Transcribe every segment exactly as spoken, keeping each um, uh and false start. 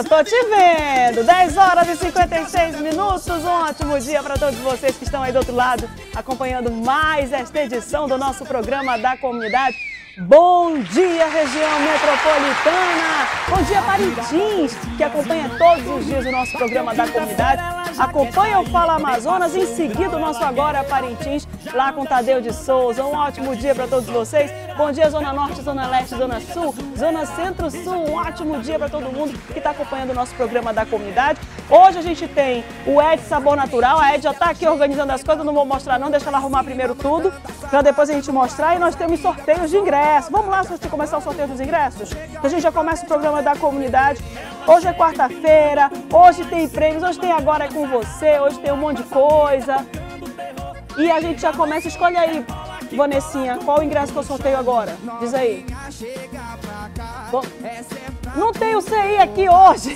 Tô te vendo! dez horas e cinquenta e seis minutos. Um ótimo dia para todos vocês que estão aí do outro lado, acompanhando mais esta edição do nosso programa da comunidade. Bom dia, região metropolitana! Bom dia, Parintins, que acompanha todos os dias o nosso programa da comunidade. Acompanha o Fala Amazonas, em seguida o nosso Agora Parintins, lá com Tadeu de Souza. Um ótimo dia para todos vocês. Bom dia, Zona Norte, Zona Leste, Zona Sul, Zona Centro-Sul. Um ótimo dia para todo mundo que está acompanhando o nosso programa da comunidade. Hoje a gente tem o Ed Sabor Natural. A Ed já está aqui organizando as coisas, não vou mostrar não, deixa ela arrumar primeiro tudo, para depois a gente mostrar. E nós temos sorteios de ingressos. Vamos lá, antes de começar o sorteio dos ingressos? A gente já começa o programa da comunidade. Hoje é quarta-feira, hoje tem prêmios, hoje tem Agora é com você, hoje tem um monte de coisa. E a gente já começa, escolhe aí, Vanessinha, qual o ingresso que eu sorteio agora? Diz aí. Bom, não tem o C I aqui hoje.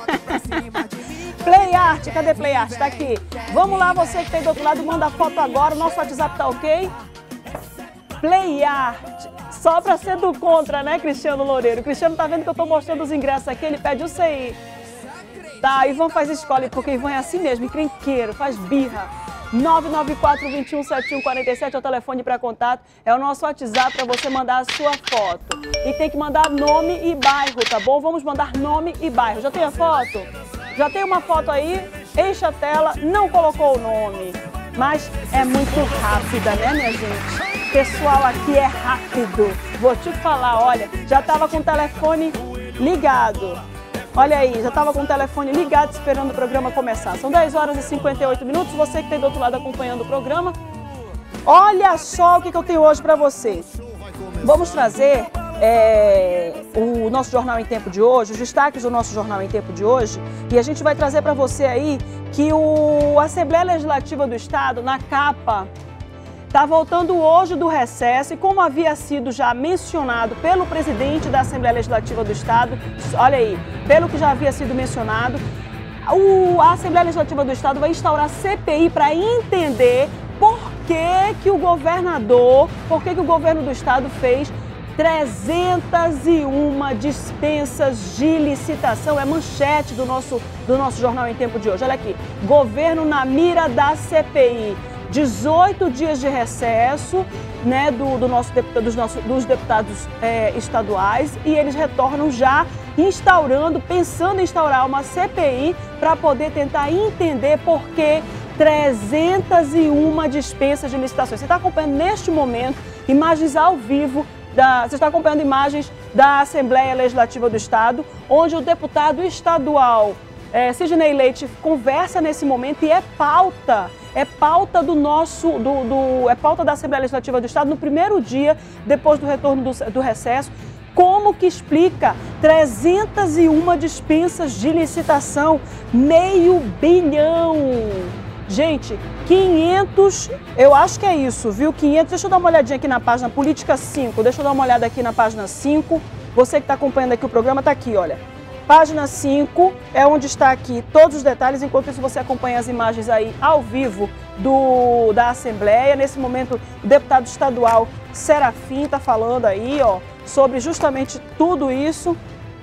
Play Art, cadê Play Art? Tá aqui. Vamos lá, você que tem do outro lado, manda a foto agora, o nosso WhatsApp tá ok? Play Art. Só para ser do contra, né, Cristiano Loureiro? O Cristiano tá vendo que eu tô mostrando os ingressos aqui, ele pede o C I. Tá, Ivan faz escola, porque Ivan é assim mesmo, encrenqueiro, faz birra. nove nove quatro, dois um, sete um quatro sete é o telefone para contato, é o nosso WhatsApp para você mandar a sua foto. E tem que mandar nome e bairro, tá bom? Vamos mandar nome e bairro. Já tem a foto? Já tem uma foto aí? Enche a tela, não colocou o nome. Mas é muito rápida, né, minha gente? Pessoal aqui é rápido. Vou te falar, olha, já estava com o telefone ligado. Olha aí, já estava com o telefone ligado esperando o programa começar. São dez horas e cinquenta e oito minutos, você que tem do outro lado acompanhando o programa. Olha só o que, que eu tenho hoje para vocês. Vamos trazer é, o nosso Jornal em Tempo de hoje, os destaques do nosso Jornal em Tempo de hoje. E a gente vai trazer para você aí que o a Assembleia Legislativa do Estado, na capa, está voltando hoje do recesso e, como havia sido já mencionado pelo presidente da Assembleia Legislativa do Estado, olha aí, pelo que já havia sido mencionado, o, a Assembleia Legislativa do Estado vai instaurar C P I para entender por que, que o governador, por que, que o governo do Estado fez trezentas e uma dispensas de licitação. É manchete do nosso, do nosso Jornal em Tempo de hoje. Olha aqui, governo na mira da C P I. dezoito dias de recesso, né, do, do nosso deputado, dos, nossos, dos deputados é, estaduais, e eles retornam já instaurando, pensando em instaurar uma C P I para poder tentar entender por que trezentas e uma dispensas de licitações. Você está acompanhando neste momento imagens ao vivo, da, você está acompanhando imagens da Assembleia Legislativa do Estado, onde o deputado estadual é, Sidney Leite conversa nesse momento e é pauta. É pauta do nosso, do, do, é pauta da Assembleia Legislativa do Estado no primeiro dia, depois do retorno do, do recesso. Como que explica trezentas e uma dispensas de licitação, meio bilhão? Gente, quinhentos, eu acho que é isso, viu? quinhentos, deixa eu dar uma olhadinha aqui na página Política cinco, deixa eu dar uma olhada aqui na página cinco. Você que está acompanhando aqui o programa, está aqui, olha. Página cinco é onde está aqui todos os detalhes, enquanto isso você acompanha as imagens aí ao vivo do, da Assembleia. Nesse momento, o deputado estadual Serafim está falando aí, ó, sobre justamente tudo isso.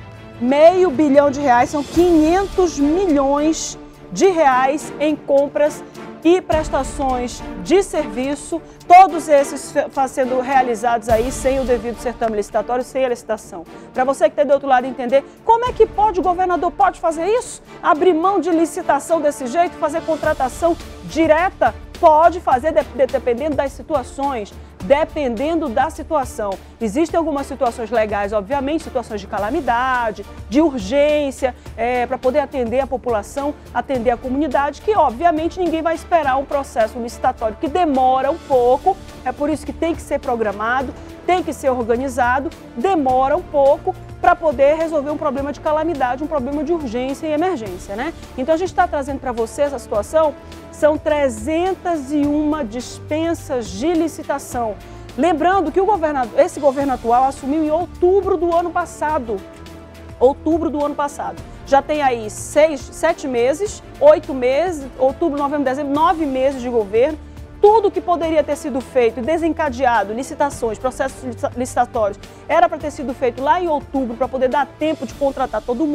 Meio bilhão de reais, são quinhentos milhões de reais em compras e prestações de serviço, todos esses sendo realizados aí sem o devido certame licitatório, sem a licitação. Para você que está do outro lado entender, como é que pode, o governador pode fazer isso? Abrir mão de licitação desse jeito, fazer contratação direta? Pode fazer, dependendo das situações, dependendo da situação. Existem algumas situações legais, obviamente, situações de calamidade, de urgência, é, para poder atender a população, atender a comunidade, que obviamente ninguém vai esperar um processo licitatório que demora um pouco, é por isso que tem que ser programado, tem que ser organizado, demora um pouco para poder resolver um problema de calamidade, um problema de urgência e emergência, né? Então a gente está trazendo para vocês a situação, são trezentas e uma dispensas de licitação. Lembrando que o governador, esse governo atual assumiu em outubro do ano passado. Outubro do ano passado. Já tem aí seis, sete meses, oito meses, outubro, novembro, dezembro, nove meses de governo. Tudo que poderia ter sido feito e desencadeado, licitações, processos licitatórios, era para ter sido feito lá em outubro para poder dar tempo de contratar todo mundo,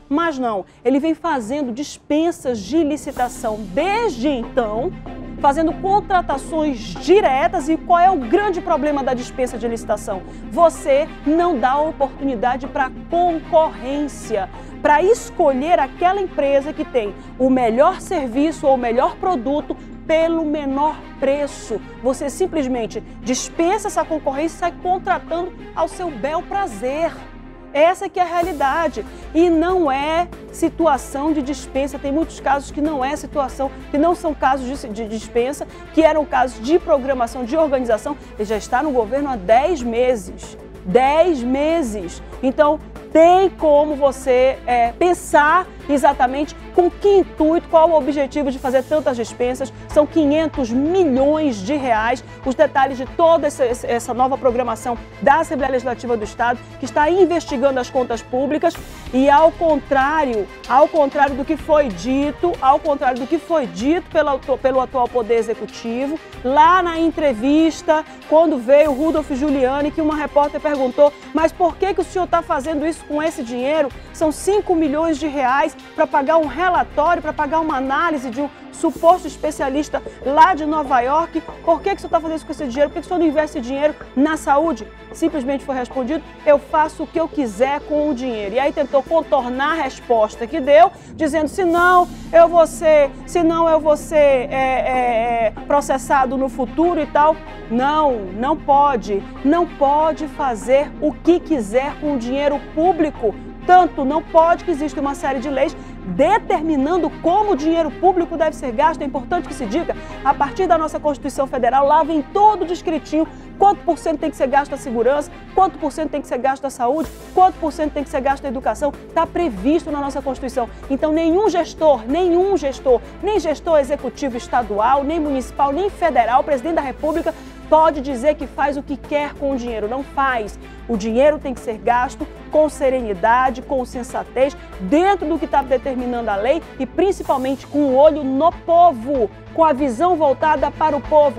Mas não, ele vem fazendo dispensas de licitação desde então, fazendo contratações diretas. E qual é o grande problema da dispensa de licitação? Você não dá oportunidade para concorrência, para escolher aquela empresa que tem o melhor serviço ou o melhor produto pelo menor preço. Você simplesmente dispensa essa concorrência e sai contratando ao seu bel prazer. Essa que é a realidade. E não é situação de dispensa. Tem muitos casos que não é situação, que não são casos de, de dispensa, que eram casos de programação, de organização. Ele já está no governo há dez meses. dez meses. Então, tem como você é, pensar exatamente com que intuito, qual o objetivo de fazer tantas dispensas. São quinhentos milhões de reais. Os detalhes de toda essa, essa nova programação da Assembleia Legislativa do Estado, que está investigando as contas públicas. E ao contrário, ao contrário do que foi dito, ao contrário do que foi dito pelo, pelo atual Poder Executivo, lá na entrevista, quando veio Rudolph Giuliani, que uma repórter perguntou, mas por que, que o senhor está fazendo isso com esse dinheiro? São cinco milhões de reais para pagar um relatório, para pagar uma análise de um suposto especialista lá de Nova York. Por que, que o senhor está fazendo isso com esse dinheiro? Por que, que o senhor não investe dinheiro na saúde? Simplesmente foi respondido, eu faço o que eu quiser com o dinheiro. E aí tentou contornar a resposta que deu, dizendo, se não eu vou ser, se não eu vou ser é, é, é, processado no futuro e tal. Não, não pode, não pode fazer o que quiser com o dinheiro público. Tanto não pode que existe uma série de leis determinando como o dinheiro público deve ser gasto. É importante que se diga, a partir da nossa Constituição Federal, lá vem todo descritinho, quanto por cento tem que ser gasto da segurança, quanto por cento tem que ser gasto da saúde, quanto por cento tem que ser gasto da educação, está previsto na nossa Constituição. Então nenhum gestor, nenhum gestor, nem gestor executivo estadual, nem municipal, nem federal, presidente da República, pode dizer que faz o que quer com o dinheiro. Não faz. O dinheiro tem que ser gasto com serenidade, com sensatez, dentro do que está determinando a lei e principalmente com o olho no povo, com a visão voltada para o povo.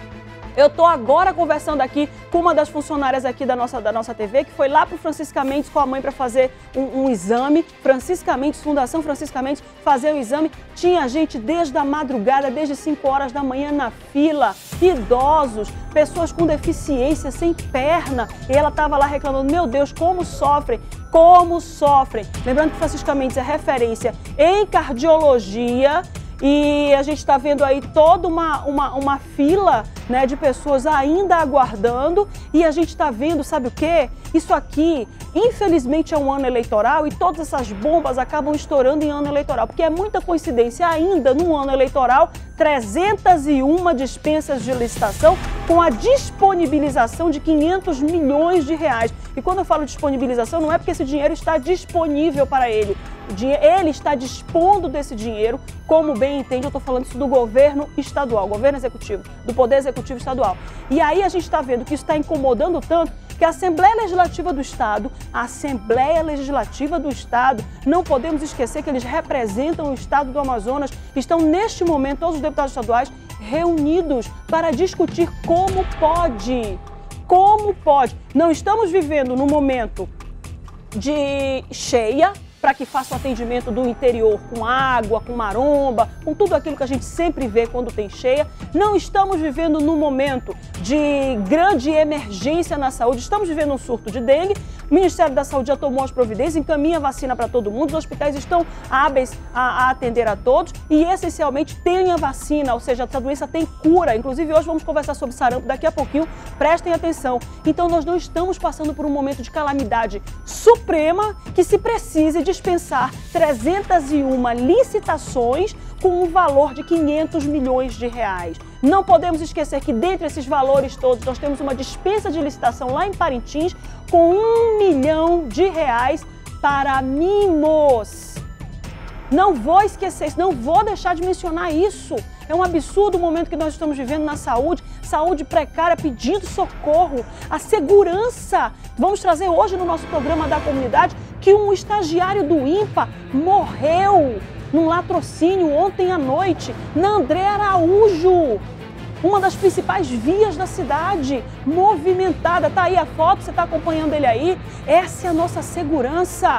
Eu estou agora conversando aqui com uma das funcionárias aqui da nossa, da nossa T V, que foi lá para o Francisca Mendes com a mãe para fazer um, um exame. Francisca Mendes, Fundação Francisca Mendes, fazer o exame. Tinha gente desde a madrugada, desde cinco horas da manhã na fila, idosos, pessoas com deficiência, sem perna. E ela estava lá reclamando, meu Deus, como sofrem, como sofrem. Lembrando que Francisca Mendes é referência em cardiologia. E a gente está vendo aí toda uma, uma, uma fila, né, de pessoas ainda aguardando e a gente está vendo, sabe o quê? Isso aqui, infelizmente, é um ano eleitoral e todas essas bombas acabam estourando em ano eleitoral, porque é muita coincidência ainda no ano eleitoral, trezentas e uma dispensas de licitação com a disponibilização de quinhentos milhões de reais. E quando eu falo disponibilização, não é porque esse dinheiro está disponível para ele. Ele está dispondo desse dinheiro, como bem entende, eu estou falando isso do governo estadual, governo executivo, do Poder Executivo Estadual. E aí a gente está vendo que isso está incomodando tanto que a Assembleia Legislativa do Estado, a Assembleia Legislativa do Estado, não podemos esquecer que eles representam o Estado do Amazonas, estão neste momento, todos os deputados estaduais, reunidos para discutir como pode, como pode. Não estamos vivendo num momento de cheia, para que faça o atendimento do interior com água, com maromba, com tudo aquilo que a gente sempre vê quando tem cheia. Não estamos vivendo num momento de grande emergência na saúde, estamos vivendo um surto de dengue. O Ministério da Saúde já tomou as providências, encaminha vacina para todo mundo, os hospitais estão hábeis a, a atender a todos e essencialmente tem a vacina, ou seja, essa doença tem cura. Inclusive hoje vamos conversar sobre sarampo daqui a pouquinho, prestem atenção. Então nós não estamos passando por um momento de calamidade suprema que se precise dispensar trezentas e uma licitações com um valor de quinhentos milhões de reais. Não podemos esquecer que dentre esses valores todos nós temos uma dispensa de licitação lá em Parintins com um milhão de reais para mimos. Não vou esquecer isso, não vou deixar de mencionar isso. É um absurdo o momento que nós estamos vivendo na saúde, saúde precária, pedindo socorro, a segurança. Vamos trazer hoje no nosso programa da comunidade que um estagiário do INPA morreu num latrocínio ontem à noite, na André Araújo, uma das principais vias da cidade, movimentada. Tá aí a foto, você está acompanhando ele aí? Essa é a nossa segurança.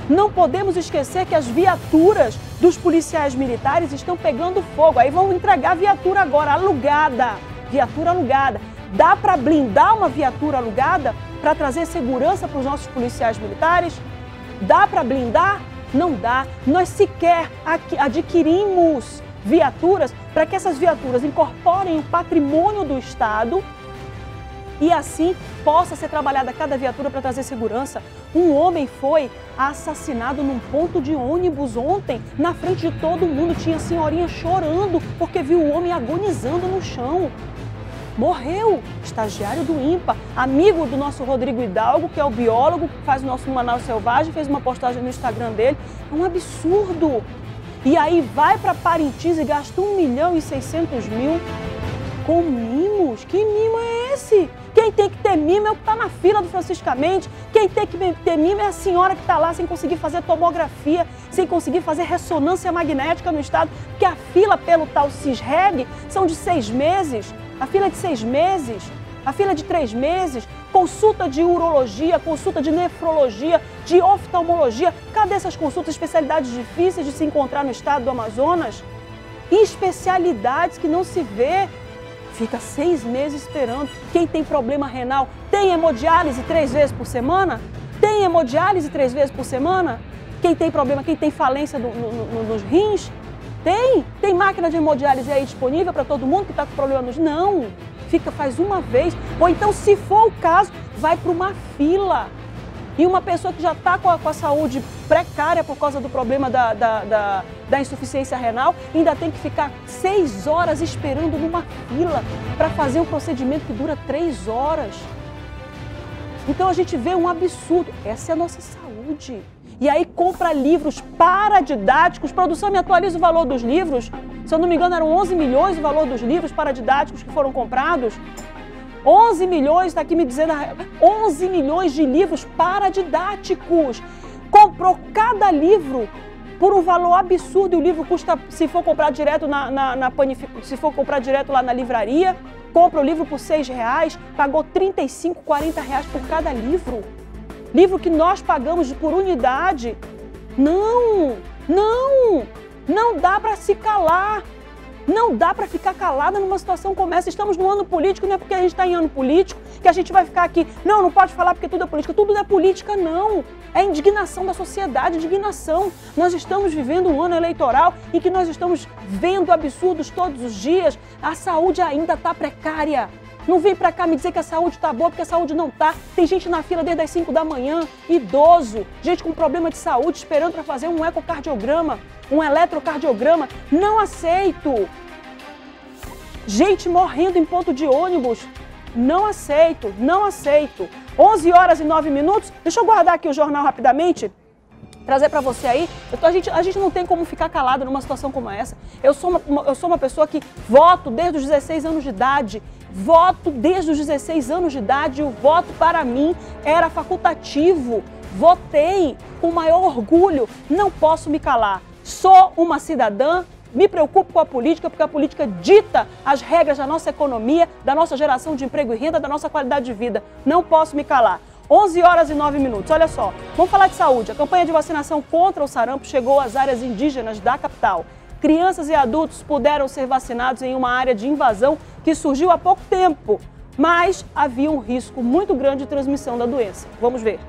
Não podemos esquecer que as viaturas dos policiais militares estão pegando fogo. Aí vão entregar a viatura agora, alugada. Viatura alugada. Dá para blindar uma viatura alugada para trazer segurança para os nossos policiais militares? Dá para blindar? Não dá. Nós sequer adquirimos viaturas para que essas viaturas incorporem o patrimônio do Estado e assim possa ser trabalhada cada viatura para trazer segurança. Um homem foi assassinado num ponto de ônibus ontem, na frente de todo mundo. Tinha senhorinha chorando porque viu o homem agonizando no chão. Morreu, estagiário do INPA, amigo do nosso Rodrigo Hidalgo, que é o biólogo, que faz o nosso Manaus Selvagem, fez uma postagem no Instagram dele. É um absurdo. E aí vai para Parintins e gasta um milhão e seiscentos mil com mimos. Que mimo é esse? Quem tem que ter mimo é o que está na fila do Franciscamente. Quem tem que ter mimo é a senhora que está lá sem conseguir fazer tomografia, sem conseguir fazer ressonância magnética no estado, porque a fila pelo tal CISREG são de seis meses. A fila é de seis meses, a fila é de três meses, consulta de urologia, consulta de nefrologia, de oftalmologia. Cadê essas consultas, especialidades difíceis de se encontrar no estado do Amazonas? E especialidades que não se vê. Fica seis meses esperando. Quem tem problema renal tem hemodiálise três vezes por semana? Tem hemodiálise três vezes por semana? Quem tem problema, quem tem falência do, no, no, nos rins? Tem? Tem máquina de hemodiálise aí disponível para todo mundo que está com problema nos... Não, fica, faz uma vez. Ou então, se for o caso, vai para uma fila. E uma pessoa que já está com, com a saúde precária por causa do problema da, da, da, da insuficiência renal, ainda tem que ficar seis horas esperando numa fila para fazer um procedimento que dura três horas. Então a gente vê um absurdo. Essa é a nossa saúde. E aí compra livros paradidáticos. Produção, me atualiza o valor dos livros. Se eu não me engano, eram onze milhões o valor dos livros paradidáticos que foram comprados. onze milhões, está aqui me dizendo, onze milhões de livros paradidáticos. Comprou cada livro por um valor absurdo. E o livro custa, se for comprar direto na, na, na panific... se for comprar direto lá na livraria, compra o livro por seis reais, pagou trinta e cinco, quarenta reais por cada livro. Livro que nós pagamos por unidade. Não, não, não dá para se calar. Não dá para ficar calada numa situação como essa. Estamos no ano político, não é porque a gente está em ano político que a gente vai ficar aqui. Não, não pode falar porque tudo é política. Tudo é política, não. É indignação da sociedade, indignação. Nós estamos vivendo um ano eleitoral em que nós estamos vendo absurdos todos os dias. A saúde ainda está precária. Não vem para cá me dizer que a saúde está boa, porque a saúde não está. Tem gente na fila desde as cinco da manhã, idoso, gente com problema de saúde esperando para fazer um ecocardiograma, um eletrocardiograma. Não aceito. Gente morrendo em ponto de ônibus. Não aceito, não aceito. onze horas e nove minutos. Deixa eu guardar aqui o jornal rapidamente. Trazer para você aí. Eu tô, a, gente, a gente não tem como ficar calado numa situação como essa. Eu sou uma, uma, eu sou uma pessoa que voto desde os dezesseis anos de idade. Voto desde os dezesseis anos de idade. O voto para mim era facultativo. Votei com o maior orgulho. Não posso me calar. Sou uma cidadã. Me preocupo com a política, porque a política dita as regras da nossa economia, da nossa geração de emprego e renda, da nossa qualidade de vida. Não posso me calar. onze horas e nove minutos. Olha só, vamos falar de saúde. A campanha de vacinação contra o sarampo chegou às áreas indígenas da capital. Crianças e adultos puderam ser vacinados em uma área de invasão que surgiu há pouco tempo, mas havia um risco muito grande de transmissão da doença. Vamos ver.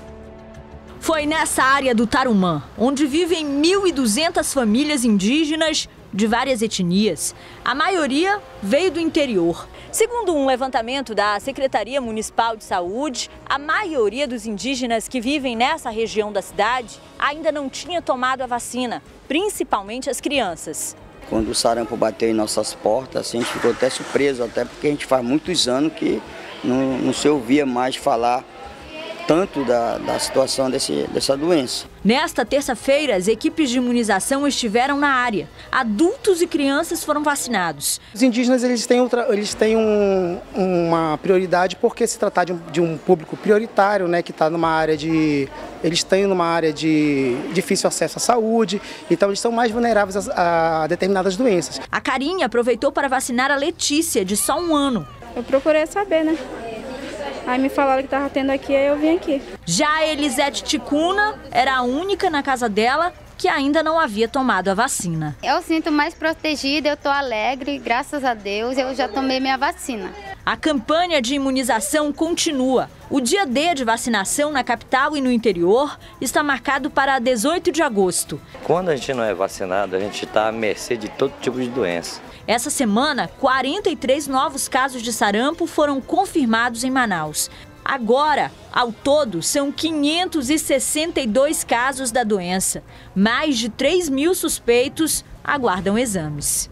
Foi nessa área do Tarumã, onde vivem mil e duzentas famílias indígenas de várias etnias. A maioria veio do interior. Segundo um levantamento da Secretaria Municipal de Saúde, a maioria dos indígenas que vivem nessa região da cidade ainda não tinha tomado a vacina, principalmente as crianças. Quando o sarampo bateu em nossas portas, a gente ficou até surpreso, até porque a gente faz muitos anos que não, não se ouvia mais falar tanto da, da situação desse, dessa doença. Nesta terça-feira, as equipes de imunização estiveram na área. Adultos e crianças foram vacinados. Os indígenas eles têm, outra, eles têm um, uma prioridade porque se tratar de um, de um público prioritário, né, que está numa área de... Eles estão numa área de difícil acesso à saúde, então eles são mais vulneráveis a, a determinadas doenças. A Carinha aproveitou para vacinar a Letícia, de só um ano. Eu procurei saber, né? Aí me falaram que tava tendo aqui, aí eu vim aqui. Já a Elisete Ticuna era a única na casa dela que ainda não havia tomado a vacina. Eu sinto mais protegida, eu tô alegre, graças a Deus, eu já tomei minha vacina. A campanha de imunização continua. O dia D de vacinação na capital e no interior está marcado para dezoito de agosto. Quando a gente não é vacinado, a gente está à mercê de todo tipo de doença. Essa semana, quarenta e três novos casos de sarampo foram confirmados em Manaus. Agora, ao todo, são quinhentos e sessenta e dois casos da doença. Mais de três mil suspeitos aguardam exames.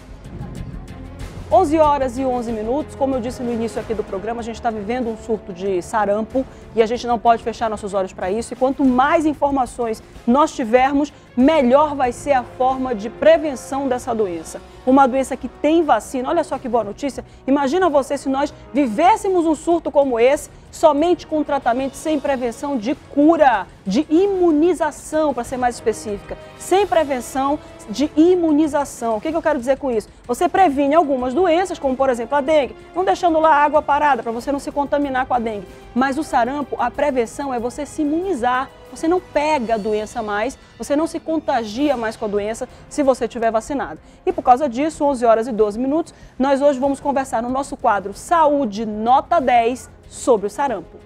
onze horas e onze minutos, como eu disse no início aqui do programa, a gente está vivendo um surto de sarampo e a gente não pode fechar nossos olhos para isso. E quanto mais informações nós tivermos, melhor vai ser a forma de prevenção dessa doença. Uma doença que tem vacina, olha só que boa notícia. Imagina você se nós vivêssemos um surto como esse, somente com tratamento, sem prevenção de cura, de imunização, para ser mais específica. Sem prevenção de imunização. O que, que eu quero dizer com isso? Você previne algumas doenças, como por exemplo a dengue, não deixando lá a água parada para você não se contaminar com a dengue. Mas o sarampo, a prevenção é você se imunizar. Você não pega a doença mais, você não se contagia mais com a doença se você estiver vacinado. E por causa disso, onze horas e doze minutos, nós hoje vamos conversar no nosso quadro Saúde Nota dez sobre o sarampo.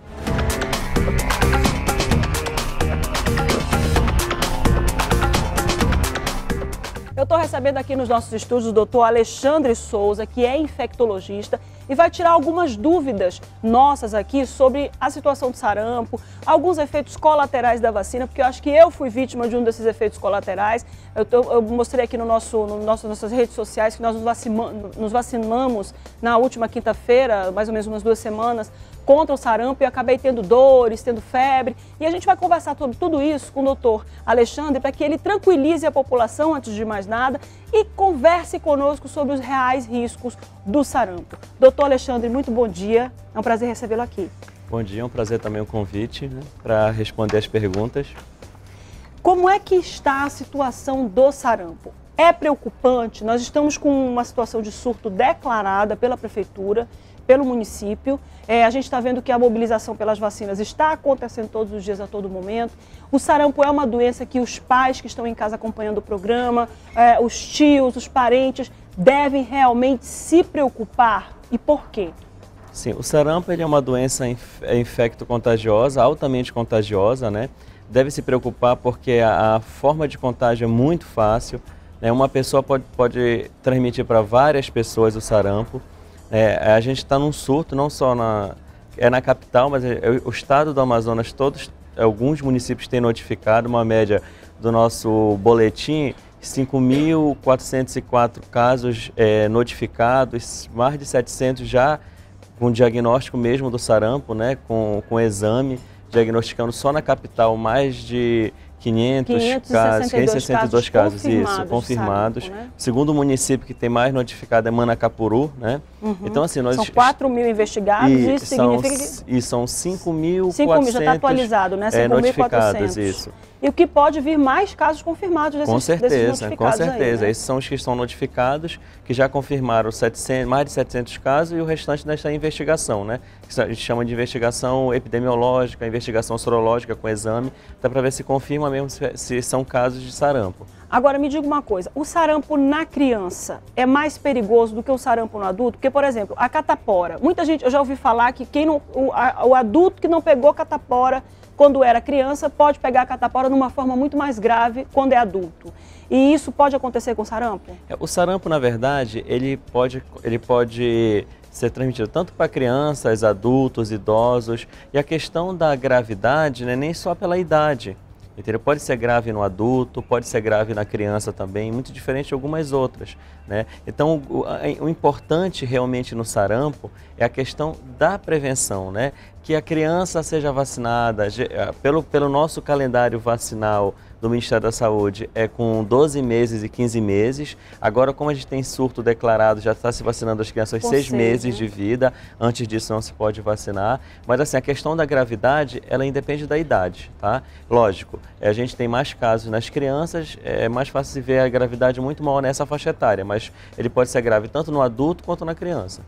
Eu estou recebendo aqui nos nossos estúdios o doutor Alexandre Souza, que é infectologista, e vai tirar algumas dúvidas nossas aqui sobre a situação do sarampo, alguns efeitos colaterais da vacina, porque eu acho que eu fui vítima de um desses efeitos colaterais. Eu, tô, eu mostrei aqui no nosso, no nosso, nas nossas redes sociais que nós nos, vacima, nos vacinamos na última quinta-feira, mais ou menos umas duas semanas, contra o sarampo e eu acabei tendo dores, tendo febre. E a gente vai conversar sobre tudo isso com o doutor Alexandre para que ele tranquilize a população antes de mais nada e converse conosco sobre os reais riscos do sarampo. Doutor Alexandre, muito bom dia. É um prazer recebê-lo aqui. Bom dia, é um prazer também o convite, né, para responder as perguntas. Como é que está a situação do sarampo? É preocupante? Nós estamos com uma situação de surto declarada pela prefeitura, pelo município. É, a gente está vendo que a mobilização pelas vacinas está acontecendo todos os dias, a todo momento. O sarampo é uma doença que os pais que estão em casa acompanhando o programa, é, os tios, os parentes, devem realmente se preocupar. E por quê? Sim, o sarampo ele é uma doença infecto-contagiosa, altamente contagiosa, né? Deve se preocupar porque a, a forma de contágio é muito fácil, né? Uma pessoa pode, pode transmitir para várias pessoas o sarampo. É, a gente está num surto, não só na, é na capital, mas é, é, o estado do Amazonas, todos, alguns municípios têm notificado uma média do nosso boletim, cinco mil quatrocentos e quatro casos é, notificados, mais de setecentos já com diagnóstico mesmo do sarampo, né, com, com exame, diagnosticando só na capital mais de quinhentos casos, quinhentos e sessenta e dois casos, casos isso, confirmados. Sarampo, né? O segundo município que tem mais notificado é Manacapuru, né? Uhum. Então, assim, nós... São quatro mil investigados, e isso são, significa que... E são cinco mil e quatrocentos já está atualizado, né? É, notificados, isso. E o que pode vir mais casos confirmados desses, com certeza, desses notificados com certeza. Aí, né? Esses são os que estão notificados, que já confirmaram setecentos, mais de setecentos casos e o restante desta investigação, né? Que a gente chama de investigação epidemiológica, investigação sorológica com exame, até para ver se confirma mesmo se, se são casos de sarampo. Agora, me diga uma coisa, o sarampo na criança é mais perigoso do que o sarampo no adulto? Porque, por exemplo, a catapora, muita gente, eu já ouvi falar que quem não, o, a, o adulto que não pegou catapora quando era criança pode pegar a catapora numa forma muito mais grave quando é adulto. E isso pode acontecer com o sarampo? O sarampo, na verdade, ele pode, ele pode ser transmitido tanto para crianças, adultos, idosos. E a questão da gravidade não é nem só pela idade. Entendeu? Pode ser grave no adulto, pode ser grave na criança também, muito diferente de algumas outras, né? Então, o, o importante realmente no sarampo é a questão da prevenção, né? Que a criança seja vacinada, pelo, pelo nosso calendário vacinal do Ministério da Saúde, é com doze meses e quinze meses. Agora, como a gente tem surto declarado, já está se vacinando as crianças aos seis meses né? de vida. Antes disso, não se pode vacinar. Mas, assim, a questão da gravidade, ela independe da idade, tá? Lógico, a gente tem mais casos nas crianças, é mais fácil se ver a gravidade muito maior nessa faixa etária, mas ele pode ser grave tanto no adulto quanto na criança.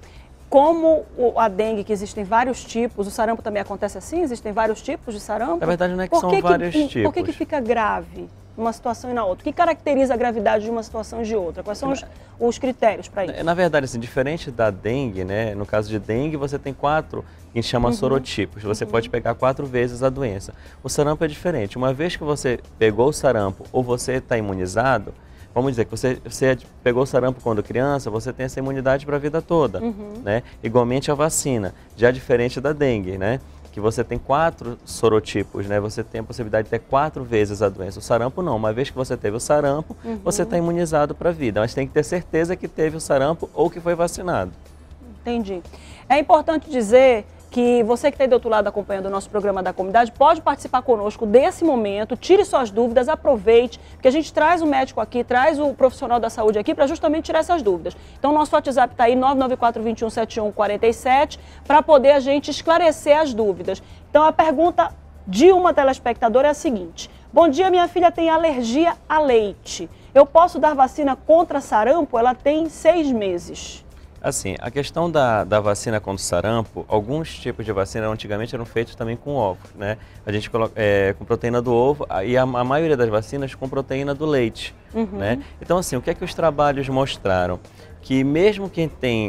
como a dengue, que existem vários tipos, o sarampo também acontece assim? Existem vários tipos de sarampo? Na verdade, não é que por são que vários que, tipos. Por que que fica grave numa situação e na outra? O que caracteriza a gravidade de uma situação e de outra? Quais são os, os critérios para isso? Na verdade, assim, diferente da dengue, né? No caso de dengue, você tem quatro, que a gente chama uhum. sorotipos. Você uhum. pode pegar quatro vezes a doença. O sarampo é diferente. Uma vez que você pegou o sarampo ou você está imunizado, vamos dizer que você, você pegou o sarampo quando criança, você tem essa imunidade para a vida toda, uhum. né? Igualmente a vacina, já diferente da dengue, né? Que você tem quatro sorotipos, né? Você tem a possibilidade de ter quatro vezes a doença. O sarampo não, uma vez que você teve o sarampo, uhum. você está imunizado para a vida. Mas tem que ter certeza que teve o sarampo ou que foi vacinado. Entendi. É importante dizer que você que está aí do outro lado acompanhando o nosso programa da comunidade pode participar conosco desse momento, tire suas dúvidas, aproveite, porque a gente traz o médico aqui, traz o profissional da saúde aqui para justamente tirar essas dúvidas. Então, nosso WhatsApp está aí, nove nove quatro, dois um, sete um quatro sete, para poder a gente esclarecer as dúvidas. Então, a pergunta de uma telespectadora é a seguinte: bom dia, minha filha tem alergia a leite. Eu posso dar vacina contra sarampo? Ela tem seis meses. Assim, a questão da, da vacina contra o sarampo, alguns tipos de vacina antigamente eram feitos também com ovos, né? A gente coloca é, com proteína do ovo e a, a maioria das vacinas com proteína do leite, uhum. né? Então, assim, o que é que os trabalhos mostraram? Que mesmo quem tem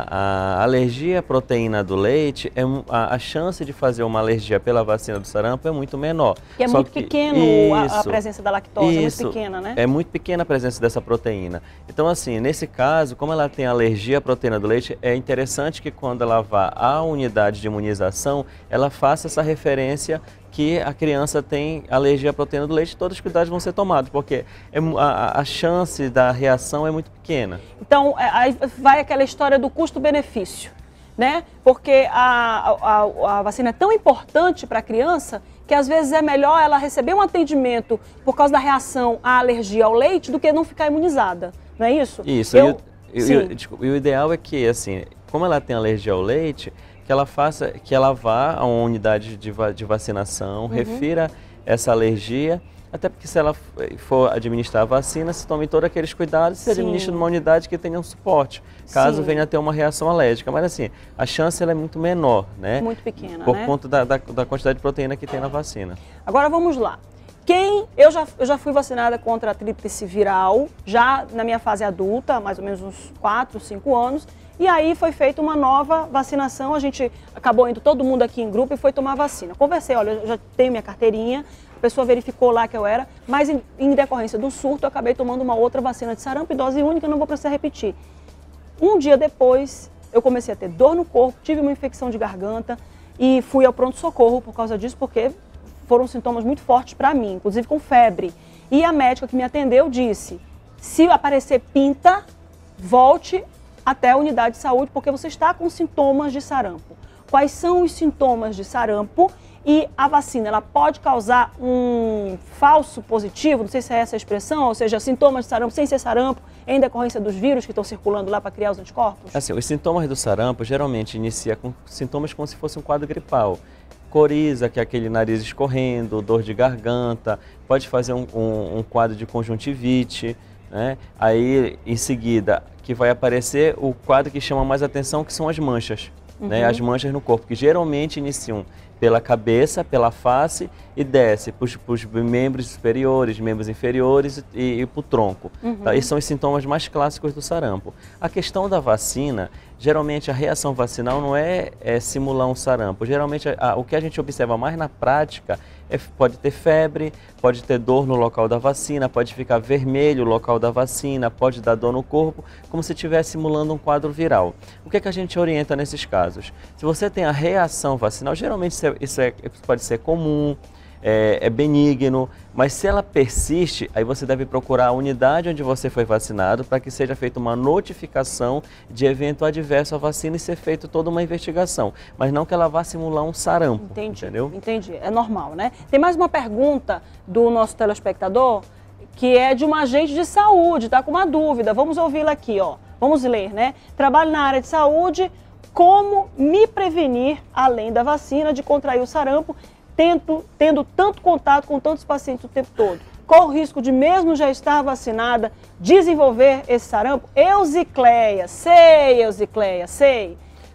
a, a alergia à proteína do leite, é, a, a chance de fazer uma alergia pela vacina do sarampo é muito menor. Que é Só muito que, pequeno isso, a, a presença da lactose, isso, é muito pequena, né? É muito pequena a presença dessa proteína. Então, assim, nesse caso, como ela tem alergia à proteína do leite, é interessante que quando ela vá à unidade de imunização, ela faça essa referência que a criança tem alergia à proteína do leite, todos os cuidados vão ser tomados, porque é, a, a chance da reação é muito pequena. Então, aí vai aquela história do custo-benefício, né? Porque a, a, a vacina é tão importante para a criança que às vezes é melhor ela receber um atendimento por causa da reação à alergia ao leite do que não ficar imunizada, não é isso? Isso, Eu, e, o, e, desculpa, e o ideal é que, assim, como ela tem alergia ao leite, que ela faça, que ela vá a uma unidade de, de vacinação, uhum. refira essa alergia, até porque se ela for administrar a vacina, se tome todos aqueles cuidados e se administra numa unidade que tenha um suporte, caso Sim. venha a ter uma reação alérgica. Mas assim, a chance ela é muito menor, né? Muito pequena, Por né? conta da, da, da quantidade de proteína que tem na vacina. Agora vamos lá. Quem, eu, já, eu já fui vacinada contra a tríplice viral, já na minha fase adulta, mais ou menos uns quatro, cinco anos, e aí foi feita uma nova vacinação, a gente acabou indo todo mundo aqui em grupo e foi tomar vacina. Conversei, olha, eu já tenho minha carteirinha, a pessoa verificou lá que eu era, mas em, em decorrência do surto eu acabei tomando uma outra vacina de sarampo, dose única, não vou precisar repetir. Um dia depois, eu comecei a ter dor no corpo, tive uma infecção de garganta e fui ao pronto-socorro por causa disso, porque foram sintomas muito fortes para mim, inclusive com febre. E a médica que me atendeu disse, se aparecer pinta, volte até a unidade de saúde, porque você está com sintomas de sarampo. Quais são os sintomas de sarampo? E a vacina, ela pode causar um falso positivo, não sei se é essa a expressão, ou seja, sintomas de sarampo sem ser sarampo, em decorrência dos vírus que estão circulando lá para criar os anticorpos? Assim, os sintomas do sarampo geralmente inicia com sintomas como se fosse um quadro gripal. Coriza, que é aquele nariz escorrendo, dor de garganta, pode fazer um, um, um quadro de conjuntivite, né? Aí, em seguida, que vai aparecer o quadro que chama mais atenção, que são as manchas, uhum. né? As manchas no corpo, que geralmente iniciam pela cabeça, pela face e desce para os membros superiores, membros inferiores e, e para o tronco. Uhum. Tá? Esses são os sintomas mais clássicos do sarampo. A questão da vacina, geralmente a reação vacinal não é, é simular um sarampo. Geralmente a, a, o que a gente observa mais na prática é, pode ter febre, pode ter dor no local da vacina, pode ficar vermelho o local da vacina, pode dar dor no corpo, como se estivesse simulando um quadro viral. O que é que a gente orienta nesses casos? Se você tem a reação vacinal, geralmente isso, é, isso, é, isso pode ser comum, É, é benigno, mas se ela persiste, aí você deve procurar a unidade onde você foi vacinado para que seja feita uma notificação de evento adverso à vacina e ser feita toda uma investigação, mas não que ela vá simular um sarampo. Entendi, entendeu? Entendi, é normal, né? Tem mais uma pergunta do nosso telespectador, que é de um agente de saúde, está com uma dúvida, vamos ouvi-la aqui, ó. Vamos ler, né? Trabalho na área de saúde, como me prevenir, além da vacina, de contrair o sarampo, Tendo, tendo tanto contato com tantos pacientes o tempo todo? Qual o risco de, mesmo já estar vacinada, desenvolver esse sarampo? Eusicleia, sei, Eusicleia, sei.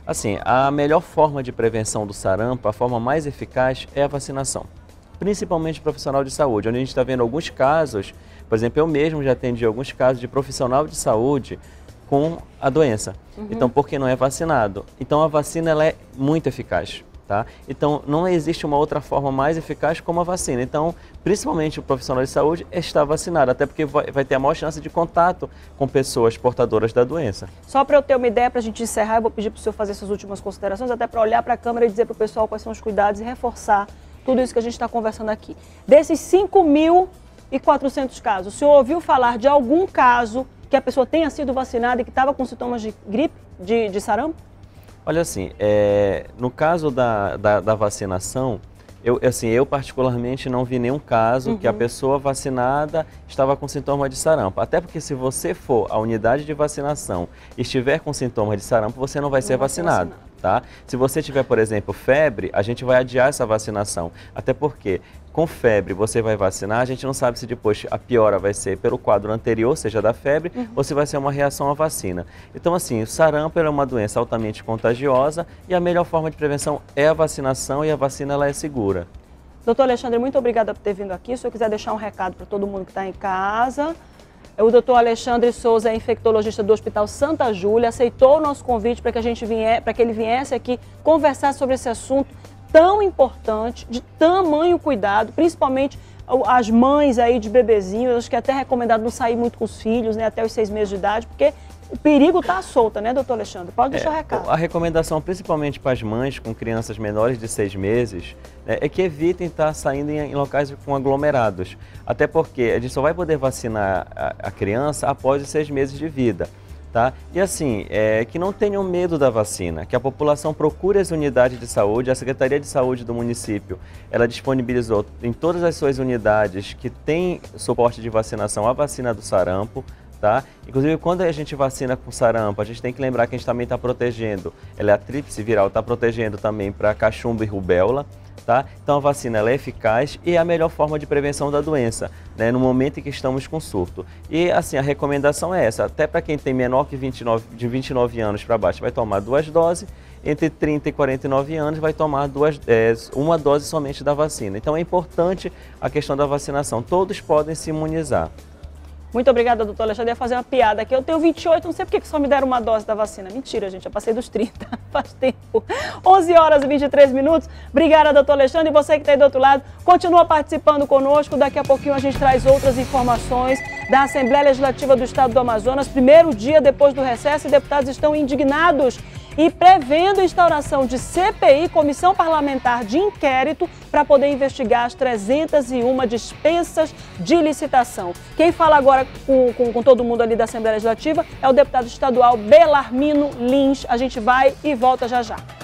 Assim, a melhor forma de prevenção do sarampo, a forma mais eficaz é a vacinação. Principalmente profissional de saúde, onde a gente está vendo alguns casos, por exemplo, eu mesmo já atendi alguns casos de profissional de saúde com a doença. Uhum. Então, porque não é vacinado. Então, a vacina ela é muito eficaz. Tá? Então, não existe uma outra forma mais eficaz como a vacina. Então, principalmente o profissional de saúde está vacinado, até porque vai, vai ter a maior chance de contato com pessoas portadoras da doença. Só para eu ter uma ideia, para a gente encerrar, eu vou pedir para o senhor fazer essas últimas considerações, até para olhar para a câmera e dizer para o pessoal quais são os cuidados e reforçar tudo isso que a gente está conversando aqui. Desses cinco mil e quatrocentos casos, o senhor ouviu falar de algum caso que a pessoa tenha sido vacinada e que estava com sintomas de gripe, de, de sarampo? Olha assim, é, no caso da, da, da vacinação, eu, assim, eu particularmente não vi nenhum caso uhum. que a pessoa vacinada estava com sintoma de sarampo. Até porque se você for à unidade de vacinação e estiver com sintoma de sarampo, você não vai não ser vai vacinado. Ser vacinado. Tá? Se você tiver, por exemplo, febre, a gente vai adiar essa vacinação. Até porque com febre você vai vacinar, a gente não sabe se depois a piora vai ser pelo quadro anterior, seja da febre, uhum. ou se vai ser uma reação à vacina. Então assim, o sarampo é uma doença altamente contagiosa e a melhor forma de prevenção é a vacinação e a vacina ela é segura. Doutor Alexandre, muito obrigada por ter vindo aqui. Se eu quiser deixar um recado para todo mundo que está em casa. O doutor Alexandre Souza é infectologista do Hospital Santa Júlia, aceitou o nosso convite para que a gente vier, para que ele viesse aqui conversar sobre esse assunto tão importante, de tamanho cuidado, principalmente as mães aí de bebezinhos. Acho que é até recomendado não sair muito com os filhos, né, até os seis meses de idade, porque o perigo está à solta, né, doutor Alexandre? Pode deixar o é, recado. A recomendação, principalmente para as mães com crianças menores de seis meses, né, é que evitem estar saindo em, em locais com aglomerados. Até porque a gente só vai poder vacinar a, a criança após os seis meses de vida. Tá? E assim, é, que não tenham medo da vacina, que a população procure as unidades de saúde. A Secretaria de Saúde do município, ela disponibilizou em todas as suas unidades que tem suporte de vacinação a vacina do sarampo. Tá? Inclusive, quando a gente vacina com sarampo, a gente tem que lembrar que a gente também está protegendo, ela é a tríplice viral, está protegendo também para cachumba e rubéola. Tá? Então a vacina ela é eficaz e é a melhor forma de prevenção da doença, né, no momento em que estamos com surto. E assim, a recomendação é essa, até para quem tem menor que vinte e nove, de vinte e nove anos para baixo vai tomar duas doses, entre trinta e quarenta e nove anos vai tomar duas, é, uma dose somente da vacina. Então é importante a questão da vacinação, todos podem se imunizar. Muito obrigada, doutor Alexandre. Eu ia fazer uma piada aqui. Eu tenho vinte e oito, não sei por que só me deram uma dose da vacina. Mentira, gente, eu passei dos trinta, faz tempo. onze horas e vinte e três minutos. Obrigada, doutor Alexandre. E você que está aí do outro lado, continua participando conosco. Daqui a pouquinho a gente traz outras informações da Assembleia Legislativa do Estado do Amazonas. Primeiro dia depois do recesso, e deputados estão indignados e prevendo a instauração de C P I, Comissão Parlamentar de Inquérito, para poder investigar as trezentas e uma dispensas de licitação. Quem fala agora com, com, com todo mundo ali da Assembleia Legislativa é o deputado estadual Belarmino Lins. A gente vai e volta já já.